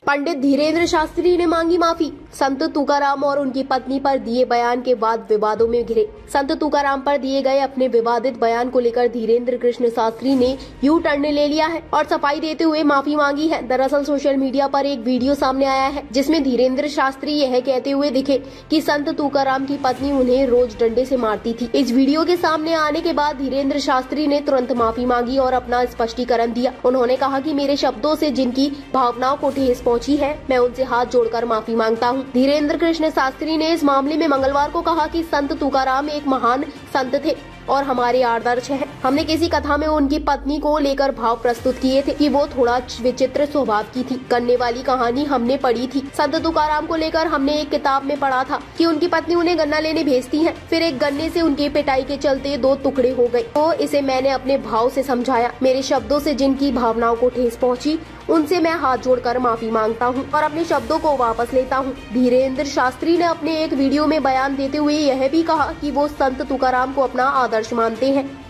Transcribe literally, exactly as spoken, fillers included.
पंडित धीरेन्द्र शास्त्री ने मांगी माफी। संत तुकाराम और उनकी पत्नी पर दिए बयान के बाद विवादों में घिरे। संत तुकाराम पर दिए गए अपने विवादित बयान को लेकर धीरेन्द्र कृष्ण शास्त्री ने यू टर्न ले लिया है और सफाई देते हुए माफी मांगी है। दरअसल सोशल मीडिया पर एक वीडियो सामने आया है जिसमें धीरेन्द्र शास्त्री यह कहते हुए दिखे कि संत तुकाराम की पत्नी उन्हें रोज डंडे से मारती थी। इस वीडियो के सामने आने के बाद धीरेन्द्र शास्त्री ने तुरंत माफी मांगी और अपना स्पष्टीकरण दिया। उन्होंने कहा कि मेरे शब्दों से जिनकी भावनाओं को ठेस पहुंची है, मैं उनसे हाथ जोड़कर माफी मांगता हूं। धीरेन्द्र कृष्ण शास्त्री ने इस मामले में मंगलवार को कहा कि संत तुकाराम एक महान संत थे और हमारे आदर्श हैं। हमने किसी कथा में उनकी पत्नी को लेकर भाव प्रस्तुत किए थे कि वो थोड़ा विचित्र स्वभाव की थी। गन्ने वाली कहानी हमने पढ़ी थी। संत तुकाराम को लेकर हमने एक किताब में पढ़ा था कि उनकी पत्नी उन्हें गन्ना लेने भेजती है, फिर एक गन्ने से उनकी पिटाई के चलते दो टुकड़े हो गए। तो इसे मैंने अपने भाव से समझाया। मेरे शब्दों से जिनकी भावनाओं को ठेस पहुंची, उनसे मैं हाथ जोड़कर माफी मांगता हूं और अपने शब्दों को वापस लेता हूं। धीरेन्द्र शास्त्री ने अपने एक वीडियो में बयान देते हुए यह भी कहा कि वो संत तुकाराम को अपना आदर्श मानते हैं।